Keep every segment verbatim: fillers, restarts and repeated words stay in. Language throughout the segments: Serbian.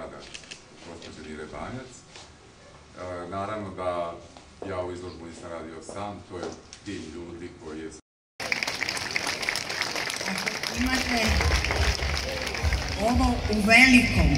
rada gospođe Mire Banjac. Naravno da ja ovu izložbu nisam radio sam, to je tim ljudi koji je... Ako imate ovo u velikom,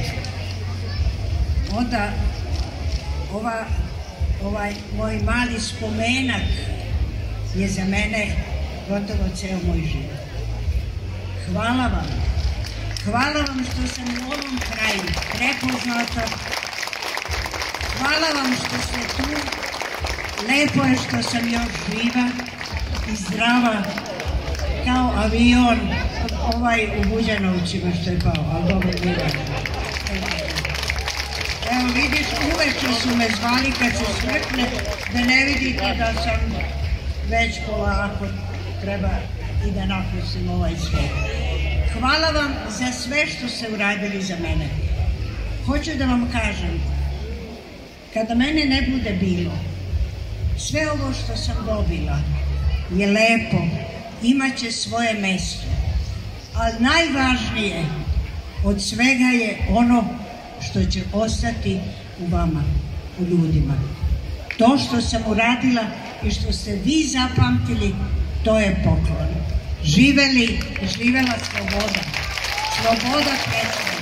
onda ova, ovaj moj mali spomenak je za mene gotovo ceo moj život. Hvala vam. Hvala vam što sam u ovom kraju prepoznata. Hvala vam što ste tu. Lepo je što sam još živa i zdrava kao avion ovaj u Buđanovcima što je pao, ali dobro bilo. Evo vidiš, uveče su me zvali kad se smrkne, da ne vidite da sam već polako treba i da napustim ovaj svijet. Hvala vam za sve što ste uradili za mene. Hoću da vam kažem, kada mene ne bude bilo, sve ovo što sam dobila je lepo, imaće svoje mesto. Ali najvažnije od svega je ono što će ostati u vama, u ljudima. To što sam uradila i što ste vi zapamtili, to je poklon. Živeli, živela sloboda. Sloboda predstavlja.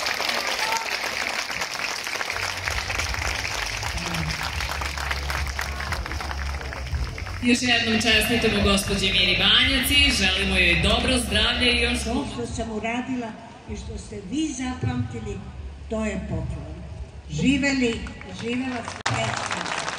Još jednom čestitamo gospođi Miri Banjac i želimo joj dobro zdravlje i još... To što sam uradila i što ste vi zapamtili, to je poklon. Živeli, živela sloboda.